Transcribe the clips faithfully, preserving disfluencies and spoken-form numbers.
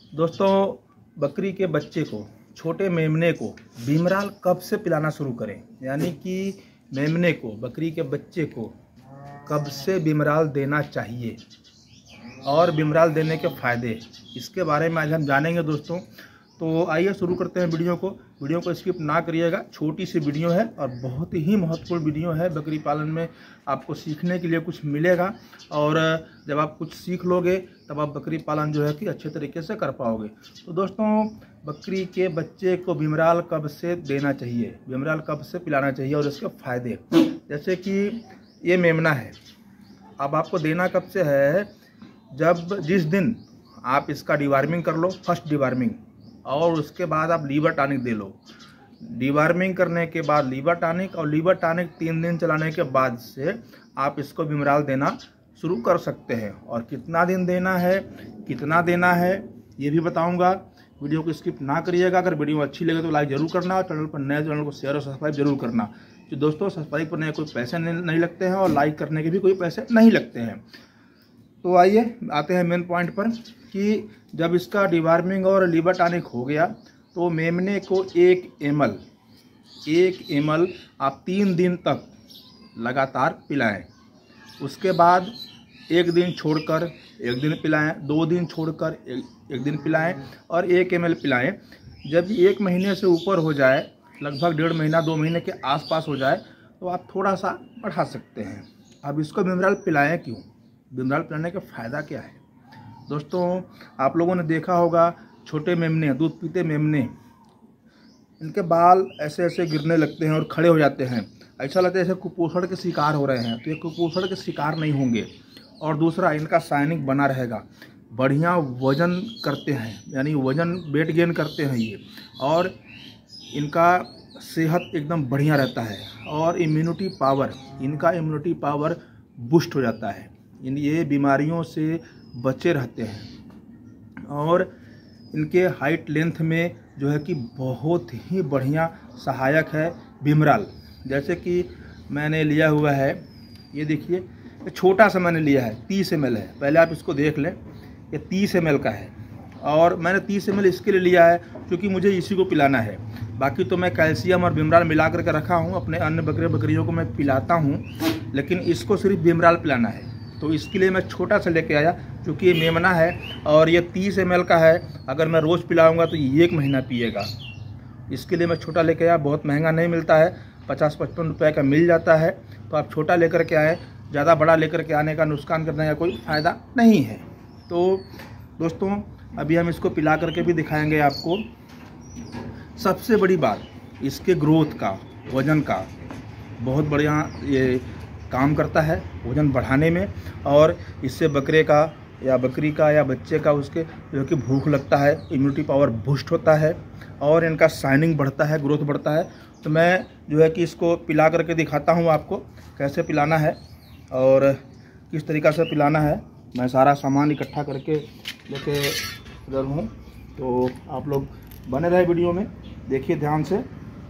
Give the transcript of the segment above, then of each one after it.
दोस्तों, बकरी के बच्चे को, छोटे मेमने को भीमराल कब से पिलाना शुरू करें, यानी कि मेमने को, बकरी के बच्चे को कब से भीमराल देना चाहिए और भीमराल देने के फ़ायदे, इसके बारे में आज हम जानेंगे दोस्तों। तो आइए शुरू करते हैं वीडियो को। वीडियो को स्किप ना करिएगा, छोटी सी वीडियो है और बहुत ही महत्वपूर्ण वीडियो है। बकरी पालन में आपको सीखने के लिए कुछ मिलेगा और जब आप कुछ सीख लोगे तब आप बकरी पालन जो है कि अच्छे तरीके से कर पाओगे। तो दोस्तों, बकरी के बच्चे को भीमराल कब से देना चाहिए, भीमराल कब से पिलाना चाहिए और इसके फ़ायदे, जैसे कि ये मेमना है। अब आपको देना कब से है, जब जिस दिन आप इसका डिवार्मिंग कर लो, फर्स्ट डिवार्मिंग, और उसके बाद आप लीवर टॉनिक दे लो। डिवार्मिंग करने के बाद लीवर टॉनिक, और लीवर टॉनिक तीन दिन चलाने के बाद से आप इसको भीमराल देना शुरू कर सकते हैं। और कितना दिन देना है, कितना देना है, ये भी बताऊंगा। वीडियो को स्किप ना करिएगा। अगर वीडियो अच्छी लगे तो लाइक जरूर करना और चैनल पर नए चैनल को शेयर और सब्सक्राइब जरूर करना। तो दोस्तों, सब्सक्राइब करने के कोई पैसे नहीं लगते हैं और लाइक करने के भी कोई पैसे नहीं लगते हैं। तो आइए आते हैं मेन पॉइंट पर कि जब इसका डिवार्मिंग और लीवर टॉनिक हो गया तो मेमने को एक एम एल एक एम एल आप तीन दिन तक लगातार पिलाएं। उसके बाद एक दिन छोड़कर एक दिन पिलाएं, दो दिन छोड़कर एक, एक दिन पिलाएं और एक एम एल पिलाएं। जब एक महीने से ऊपर हो जाए, लगभग डेढ़ महीना दो महीने के आसपास हो जाए, तो आप थोड़ा सा बढ़ा सकते हैं। अब इसको भीमराल पिलाएं क्यों, भीमराल पिलाने का फ़ायदा क्या है? दोस्तों, आप लोगों ने देखा होगा छोटे मेमने, दूध पीते मेमने, इनके बाल ऐसे ऐसे गिरने लगते हैं और खड़े हो जाते हैं। ऐसा लगता है जैसे कुपोषण के शिकार हो रहे हैं। तो ये कुपोषण के शिकार नहीं होंगे। और दूसरा, इनका शाइनिंग बना रहेगा, बढ़िया वजन करते हैं, यानी वजन वेट गेन करते हैं ये, और इनका सेहत एकदम बढ़िया रहता है और इम्यूनिटी पावर, इनका इम्यूनिटी पावर बूस्ट हो जाता है। इन ये बीमारियों से बचे रहते हैं और इनके हाइट लेंथ में जो है कि बहुत ही बढ़िया सहायक है भीमराल। जैसे कि मैंने लिया हुआ है, ये देखिए, ये छोटा सा मैंने लिया है, तीस एम एल है। पहले आप इसको देख लें, ये तीस एम एल का है और मैंने तीस एम एल इसके लिए लिया है क्योंकि मुझे इसी को पिलाना है। बाकी तो मैं कैल्शियम और भीमराल मिला करके रखा हूँ, अपने अन्य बकरे बकरियों को मैं पिलाता हूँ, लेकिन इसको सिर्फ भीमराल पिलाना है। तो इसके लिए मैं छोटा सा लेके आया, क्योंकि ये मेमना है और ये तीस एम एल का है। अगर मैं रोज़ पिलाऊंगा तो ये एक महीना पिएगा। इसके लिए मैं छोटा लेके आया, बहुत महंगा नहीं मिलता है, पचास पचपन रुपये का मिल जाता है। तो आप छोटा लेकर के आए, ज़्यादा बड़ा लेकर के आने का, नुकसान करने का कोई फ़ायदा नहीं है। तो दोस्तों, अभी हम इसको पिला करके भी दिखाएंगे आपको। सबसे बड़ी बात, इसके ग्रोथ का, वज़न का बहुत बढ़िया ये काम करता है, वज़न बढ़ाने में। और इससे बकरे का या बकरी का या बच्चे का, उसके जो कि भूख लगता है, इम्यूनिटी पावर बूस्ट होता है और इनका शाइनिंग बढ़ता है, ग्रोथ बढ़ता है। तो मैं जो है कि इसको पिला करके दिखाता हूँ आपको कैसे पिलाना है और किस तरीक़ा से पिलाना है। मैं सारा सामान इकट्ठा करके लेके इधर हूँ, तो आप लोग बने रहे वीडियो में, देखिए ध्यान से।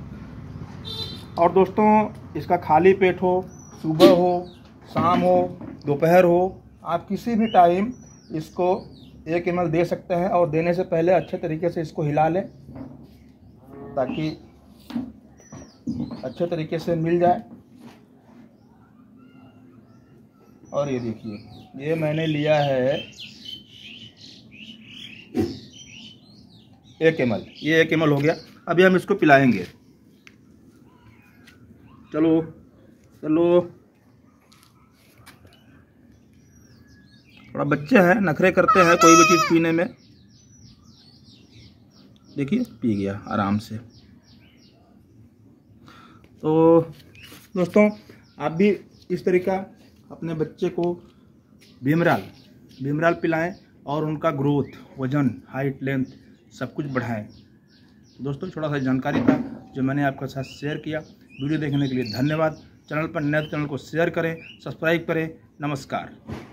और दोस्तों, इसका खाली पेट हो, सुबह हो, शाम हो, दोपहर हो, आप किसी भी टाइम इसको एक एम एल दे सकते हैं। और देने से पहले अच्छे तरीके से इसको हिला लें ताकि अच्छे तरीके से मिल जाए। और ये देखिए, ये मैंने लिया है एक एम एल, ये एक एम एल हो गया। अभी हम इसको पिलाएंगे। चलो चलो, थोड़ा बच्चे हैं, नखरे करते हैं कोई भी चीज़ पीने में। देखिए, पी गया आराम से। तो दोस्तों, आप भी इस तरीका अपने बच्चे को भीमराल भीमराल पिलाएं और उनका ग्रोथ, वज़न, हाइट, लेंथ सब कुछ बढ़ाएं। दोस्तों, छोटा सा जानकारी था जो मैंने आपके साथ शेयर किया। वीडियो देखने के लिए धन्यवाद। चैनल पर नए तो चैनल को शेयर करें, सब्सक्राइब करें। नमस्कार।